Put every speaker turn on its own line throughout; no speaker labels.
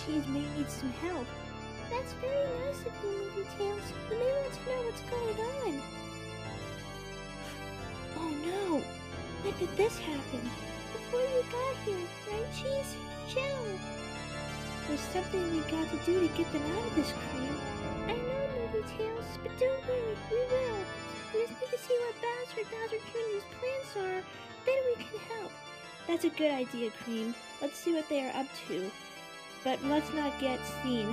Cheese may need some help.
That's very nice of you, Movie Tales. You may want to know what's going on.
Oh no! When did this happen?
Before you got here, right, Cheese? Ciao.
There's something we got to do to get them out of this, Cream.
I know, Movie Tales, but don't worry, we will. We just need to see what Bowser Jr.'s plans are, then we can help.
That's a good idea, Cream. Let's see what they are up to. But let's not get seen.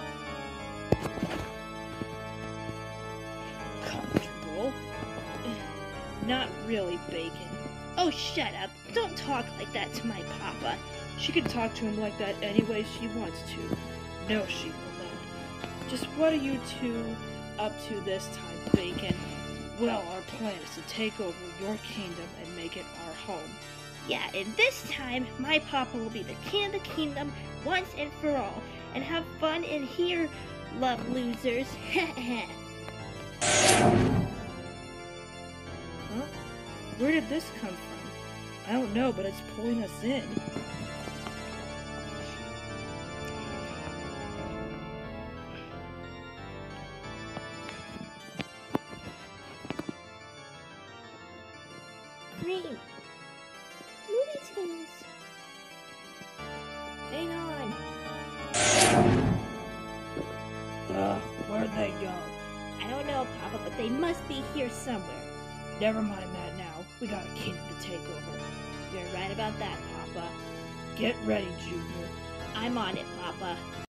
Comfortable? Not really, Bacon. Oh, shut up. Don't talk like that to my papa. She can talk to him like that any way she wants to. No, she will not. Just what are you two up to this time, Bacon? Well, our plan is to take over your kingdom and make it our home. Yeah, and this time, my papa will be the king of the kingdom once and for all. And have fun in here, love losers. Huh? Where did this come from? I don't know, but it's pulling us in.
Cream. Movie Tales.
Hang on. Where'd they go? I don't know, Papa, but they must be here somewhere. Never mind that now. We got a kingdom to take over. You're right about that, Papa. Get ready, Junior. I'm on it, Papa.